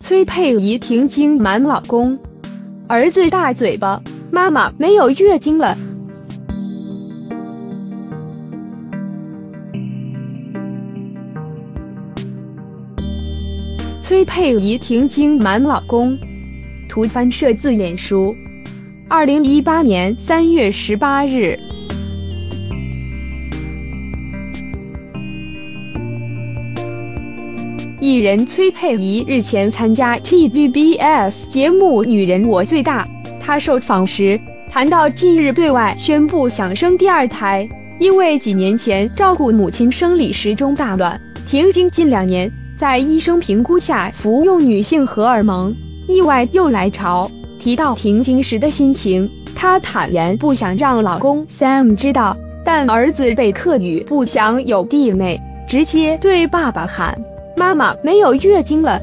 崔佩仪停经瞒老公，儿子大嘴巴，妈妈没有月经了。崔佩仪停经瞒老公，图翻摄自脸书。2018年3月18日。艺人崔佩仪日前参加 TVBS 节目《女人我最大》，她受访时谈到近日对外宣布想生第二胎，因为几年前照顾母亲生理时钟大乱，停经近2年，在医生评估下服用女性荷尔蒙，意外又来潮。提到停经时的心情，她坦言不想让老公 Sam 知道，但儿子被课语不想有弟妹，直接对爸爸喊：“妈妈没有月经了。”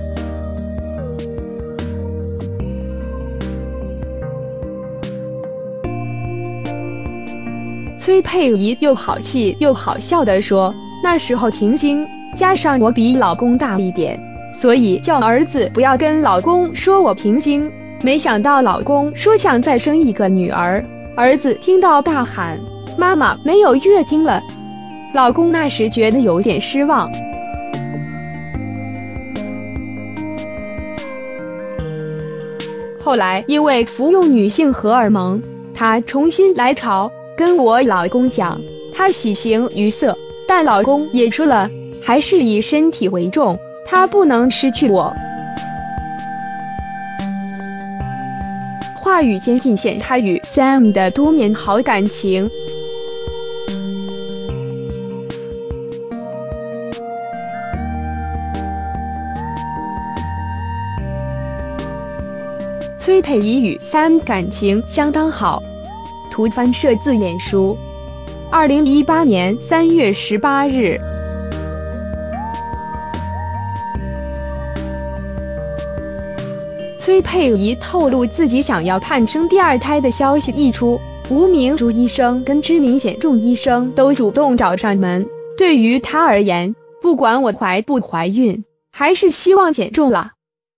崔佩仪又好气又好笑地说：“那时候停经，加上我比老公大一点，所以叫儿子不要跟老公说我停经。没想到老公说想再生一个女儿，儿子听到大喊：妈妈没有月经了。老公那时觉得有点失望。”后来因为服用女性荷尔蒙，她重新来潮，跟我老公讲，她喜形于色，但老公也说了，还是以身体为重，她不能失去我。话语间尽显她与 Sam 的多年好感情。崔佩仪与 Sam 感情相当好，图翻摄自脸书。2018年3月18日。崔佩仪透露自己想要看生第二胎的消息一出，无名朱医生跟知名减重医生都主动找上门。对于她而言，不管我怀不怀孕，还是希望减重了。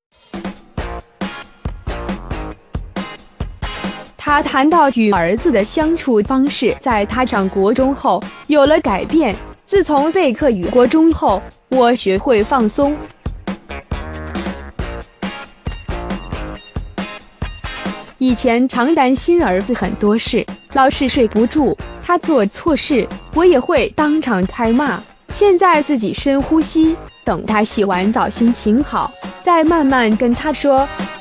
她谈到与儿子的相处方式，在她上国中后有了改变。自从备课于国中后，我学会放松。以前常担心儿子很多事，老是睡不住，他做错事，我也会当场开骂。现在自己深呼吸，等他洗完澡心情好，再慢慢跟他说。